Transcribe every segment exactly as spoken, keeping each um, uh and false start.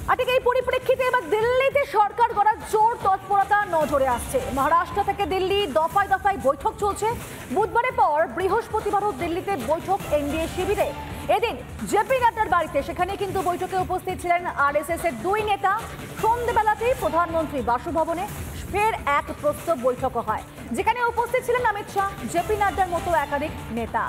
আর ঠিক এই পরিপ্রেক্ষিতে এবার দিল্লিতে সরকার গড়ার জোর তৎপরতা নজরে আসছে। মহারাষ্ট্র থেকে দিল্লি দফায় দফায় বৈঠক চলছে। বুধবারের পর বৃহস্পতিবারও দিল্লিতে বৈঠক এনডিএ শিবিরে। এদিন জেপি নাড্ডার বাড়িতে সেখানে কিন্তু বৈঠকে উপস্থিত ছিলেন আরএসএস এর দুই নেতা। সন্ধ্যেবেলাতেই প্রধানমন্ত্রী বাসভবনে ফের এক প্রস্তাব বৈঠক হয়, যেখানে উপস্থিত ছিলেন অমিত শাহ, জেপি নাড্ডার মতো একাধিক নেতা।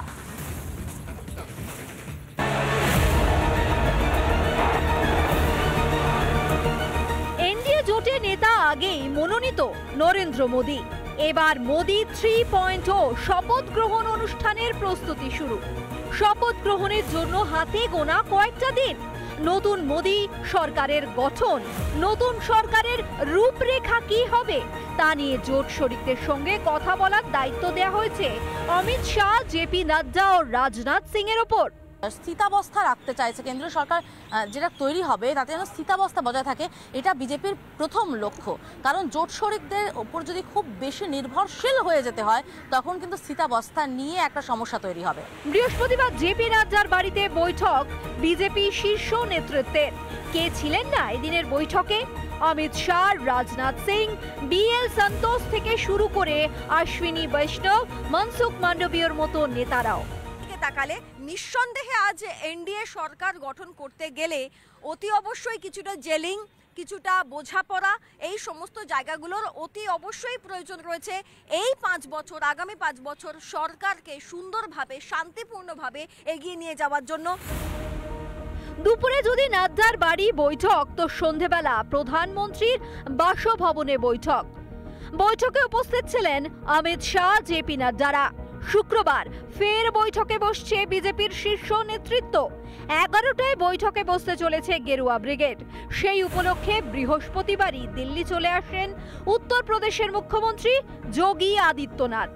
জোটে নেতা আগেই মনোনীত নরেন্দ্র মোদী। এবার মোদী থ্রি পয়েন্ট ও শপথ গ্রহণ অনুষ্ঠানের প্রস্তুতি শুরু। শপথ গ্রহণের জন্য হাতে গোনা কয়েকটা দিন। নতুন মোদী সরকারের গঠন, নতুন সরকারের রূপরেখা কি হবে তা নিয়ে জোট শরিকদের সঙ্গে কথা বলার দায়িত্ব দেওয়া হয়েছে অমিত শাহ, জেপি নাড্ডা ও রাজনাথ সিং এর ওপর। স্থিতাবস্থা রাখতে চাইছে কেন্দ্রীয় সরকার, যেটা তৈরি হবে তাতে যেন স্থিতাবস্থা বজায় থাকে, এটা বিজেপির প্রথম লক্ষ্য। কারণ জোট শরিকদের ওপর যদি খুব বেশি নির্ভরশীল হয়ে যেতে হয় তখন কিন্তু স্থিতাবস্থা নিয়ে একটা সমস্যা তৈরি হবে। বৃহস্পতিবার জেপি নাড্ডার বাড়িতে বৈঠক বিজেপি শীর্ষ নেতৃত্বের। কে ছিলেন না এদিনের বৈঠকে? অমিত শাহ, রাজনাথ সিং, বি এল সন্তোষ থেকে শুরু করে অশ্বিনী বৈষ্ণব, মনসুখ মান্ডবীয়র মতো নেতারাও। তাকালে নিঃসন্দেহে আজ এনডিএ সরকার গঠন করতে গেলে অতি অবশ্যই কিছুটা জেলিং, কিছুটা বোঝাপড়া, এই সমস্ত জায়গাগুলোর অতি অবশ্যই প্রয়োজন রয়েছে। এই পাঁচ বছর আগামী পাঁচ বছর সরকারকে সুন্দরভাবে শান্তিপূর্ণভাবে এগিয়ে নিয়ে যাওয়ার জন্য। দুপুরে যদি নাড্ডার বাড়ি বৈঠক, তো সন্ধেবেলা প্রধানমন্ত্রীর বাসভবনে বৈঠক। বৈঠকে উপস্থিত ছিলেন অমিত শাহ, জেপি নাড্ডারা। শুক্রবার ফের বৈঠকে বসছে বিজেপির শীর্ষ নেতৃত্ব। এগারোটায় বৈঠকে বসতে চলেছে গেরুয়া ব্রিগেড। সেই উপলক্ষে বৃহস্পতিবারই দিল্লি চলে আসেন উত্তরপ্রদেশের মুখ্যমন্ত্রী যোগী আদিত্যনাথ।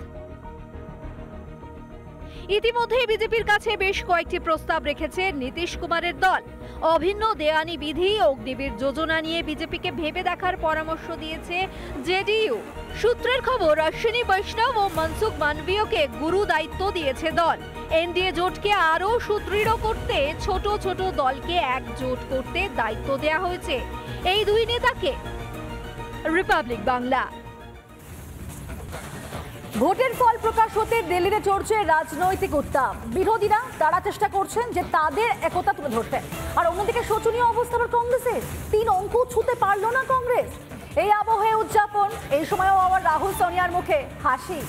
ইতিমধ্যেই বিজেপির কাছে বেশ কয়েকটি প্রস্তাব রেখেছে নীতিশ কুমারের দল। অভিন্ন দেওয়ানি বিধি, অগ্নিবীর যোজনা নিয়ে বিজেপিকে ভেবে দেখার পরামর্শ দিয়েছে জেডিইউ। সূত্রের খবর, অশ্বিনী বৈষ্ণব ও মনসুখ মান্ডবীয়কে গুরু দায়িত্ব দিয়েছে দল। এনডিএ জোটকে আরও সুদৃঢ় করতে ছোট ছোট দলকে একজোট করতে দায়িত্ব দেওয়া হয়েছে এই দুই নেতাকে। রিপাবলিক বাংলা। ভোটের ফল প্রকাশ হতে দিল্লিতে চড়ছে রাজনৈতিক উত্তাপ। বিরোধীরা তারা চেষ্টা করছেন যে তাদের একতা তুলে ধরতে। আর অন্যদিকে শোচনীয় অবস্থা আবার কংগ্রেসের। তিন অঙ্ক ছুঁতে পারল না কংগ্রেস। এই আবহে উদযাপন, এই সময়ও আবার রাহুল সোনিয়ার মুখে হাসি।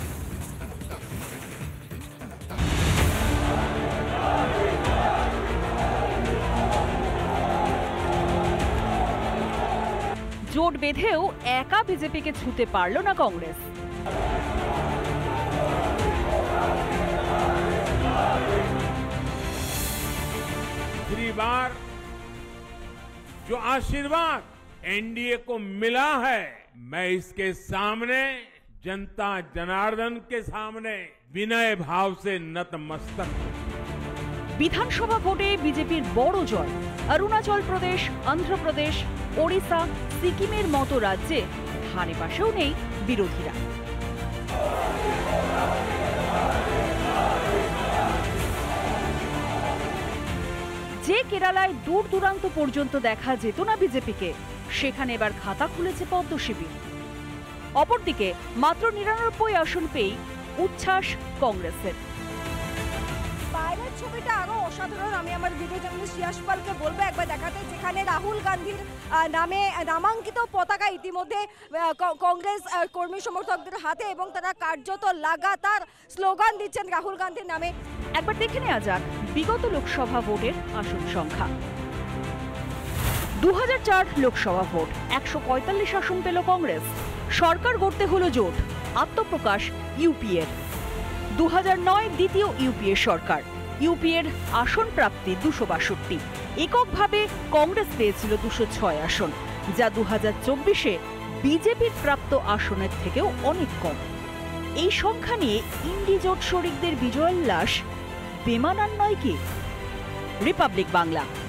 জোট বেঁধেও একা বিজেপিকে ছুঁতে পারল না কংগ্রেস। दूसरी बार जो आशीर्वाद एनडीए को मिला है, मैं इसके सामने, जनता जनार्दन के सामने विनय भाव से नतमस्तक हूं। বিধানসভা ভোটে বিজেপির বড় জয়। অরুণাচল প্রদেশ, অন্ধ্রপ্রদেশ, ওড়িশা, সিকিমের মতো রাজ্যে ধারে পাশেও নেই বিরোধীরা। যে কেরালায় দূর দূরান্ত পর্যন্ত দেখা যেত না বিজেপিকে, সেখানে এবার খাতা খুলেছে পদ্ম শিবির। অপরদিকে মাত্র নিরানব্বই আসন পেয়ে উচ্ছ্বাস কংগ্রেসের। বাইরের ছবিটা আরো অসাধারণ। আমি আমার ভিডিও জার্নালিস্ট ইয়াশপালকে বলবো একবার দেখাতে, যেখানে রাহুল গান্ধীর নামে নামাঙ্কিত পতাকা ইতিমধ্যে কংগ্রেস কর্মী সমর্থকদের হাতে, এবং তারা কার্যত লাগাতার স্লোগান দিচ্ছেন রাহুল গান্ধীর নামে। একবার দেখে নেওয়া যাক বিগত লোকসভা ভোটের আসন সংখ্যা। দু হাজার চার লোকসভা ভোট, একশো পঁয়তাল্লিশ আসন পেল কংগ্রেস। সরকার গড়তে হলো জোট, আত্মপ্রকাশ ইউপিএর। দু হাজার নয় দ্বিতীয় ইউপিএ সরকার, ইউপিএর আসন প্রাপ্তি দুশো বাষট্টি। এককভাবে কংগ্রেস পেয়েছিল দুশো ছয় আসন, যা দু হাজার চব্বিশে বিজেপির প্রাপ্ত আসনের থেকেও অনেক কম। এই সংখ্যা নিয়ে ইন্ডি জোট শরিকদের বিজয়োল্লাস বেমানান নয় কি? রিপাবলিক বাংলা।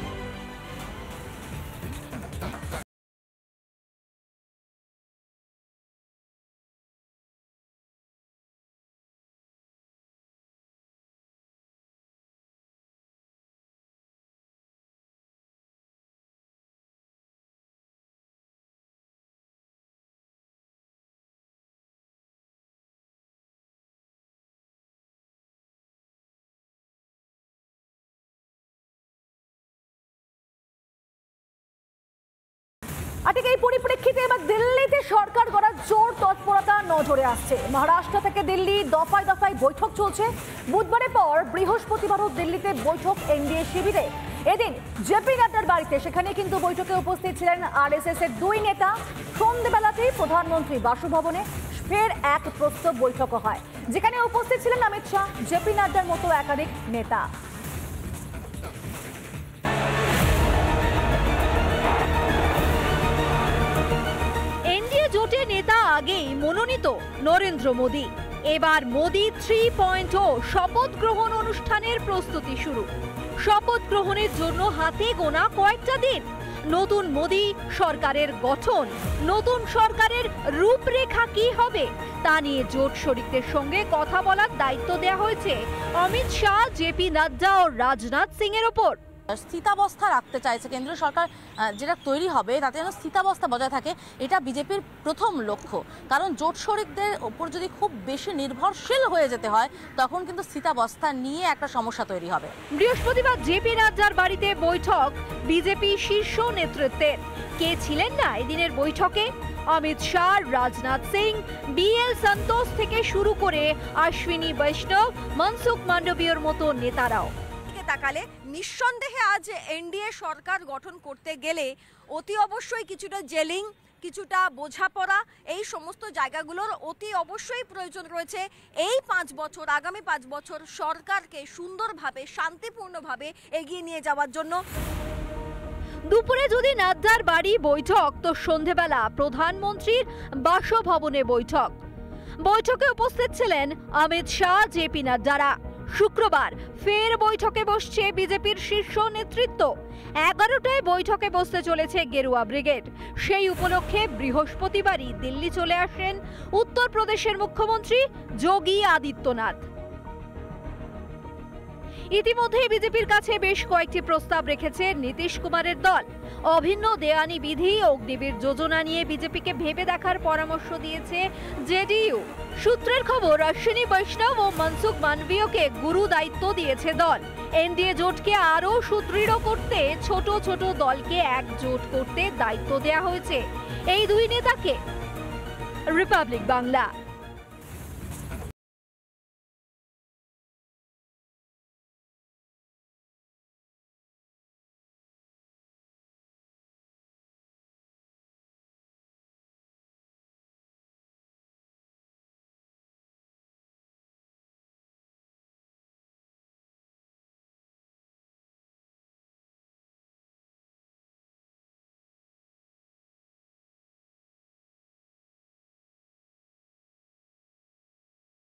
আর ঠিক এই পরিপ্রেক্ষিতে এবার দিল্লিতে সরকার গড়ার জোর তৎপরতা নজরে আসছে। মহারাষ্ট্র থেকে দিল্লি দফায় দফায় বৈঠক চলছে। বুধবারের পর বৃহস্পতিবারও দিল্লিতে বৈঠক এনডিএ শিবিরে। এদিন জেপি নাড্ডার বাড়িতে সেখানে কিন্তু বৈঠকে উপস্থিত ছিলেন আরএসএস এর দুই নেতা। সন্ধ্যেবেলাতেই প্রধানমন্ত্রী বাসভবনে ফের এক প্রস্তাব বৈঠক হয়, যেখানে উপস্থিত ছিলেন অমিত শাহ, জেপি নাড্ডার মতো একাধিক নেতা। জোটে নেতা আগেই মনোনীত নরেন্দ্র মোদী। এবার মোদী থ্রি পয়েন্ট ও শপথ গ্রহণ অনুষ্ঠানের প্রস্তুতি শুরু। শপথ গ্রহণের জন্য হাতে গোনা কয়েকটা দিন। নতুন মোদী সরকারের গঠন, নতুন সরকারের রূপরেখা কি হবে তা নিয়ে জোট শরিকদের সঙ্গে কথা বলার দায়িত্ব দেওয়া হয়েছে অমিত শাহ, জেপি নাড্ডা ও রাজনাথ সিং এর ওপর। স্থিতাবস্থা রাখতে চাইছে কেন্দ্রীয় সরকার, যেটা তৈরি হবে তাতে যেন স্থিতাবস্থা বজায় থাকে, এটা বিজেপির প্রথম লক্ষ্য। কারণ জোট শরিকদের ওপর যদি খুব বেশি নির্ভরশীল হয়ে যেতে হয় তখন কিন্তু স্থিতাবস্থা নিয়ে একটা সমস্যা তৈরি হবে। বৃহস্পতিবার জেপি নাড্ডার বাড়িতে বৈঠক বিজেপি শীর্ষ নেতৃত্বের। কে ছিলেন না এদিনের বৈঠকে? অমিত শাহ, রাজনাথ সিং, বি এল সন্তোষ থেকে শুরু করে অশ্বিনী বৈষ্ণব, মনসুখ মান্ডবীয়র মতো নেতারাও। তাকালে নিঃসন্দেহে আজ এনডিএ সরকার গঠন করতে গেলে অতি অবশ্যই কিছুটা জেলিং, কিছুটা বোঝাপড়া, এই সমস্ত জায়গাগুলোর অতি অবশ্যই প্রয়োজন রয়েছে। এই পাঁচ বছর আগামী পাঁচ বছর সরকারকে সুন্দরভাবে শান্তিপূর্ণভাবে এগিয়ে নিয়ে যাওয়ার জন্য। দুপুরে যদি নাড্ডার বাড়ি বৈঠক, তো সন্ধেবেলা প্রধানমন্ত্রীর বাসভবনে বৈঠক। বৈঠকে উপস্থিত ছিলেন অমিত শাহ, জেপি নাড্ডারা। শুক্রবার ফের বৈঠকে বসছে বিজেপির শীর্ষ নেতৃত্ব। এগারোটায় বৈঠকে বসতে চলেছে গেরুয়া ব্রিগেড। সেই উপলক্ষে বৃহস্পতিবারই দিল্লি চলে আসেন উত্তরপ্রদেশের মুখ্যমন্ত্রী যোগী আদিত্যনাথ। ইতিমধ্যে বিজেপির কাছে বেশ কয়েকটি প্রস্তাব রেখেছে নীতিশ কুমারের দল। অভিন্ন দেওয়ানি বিধি, অগ্নিবীর যোজনা নিয়ে বিজেপিকে ভেবে দেখার পরামর্শ দিয়েছে জেডিইউ। সূত্রের খবর, অশ্বিনী বৈষ্ণব ও মনসুখ মান্ডবীয়কে গুরু দায়িত্ব দিয়েছে দল। এনডিএ জোটকে আরও সুদৃঢ় করতে ছোট ছোট দলকে একজোট করতে দায়িত্ব দেওয়া হয়েছে এই দুই নেতাকে। রিপাবলিক বাংলা।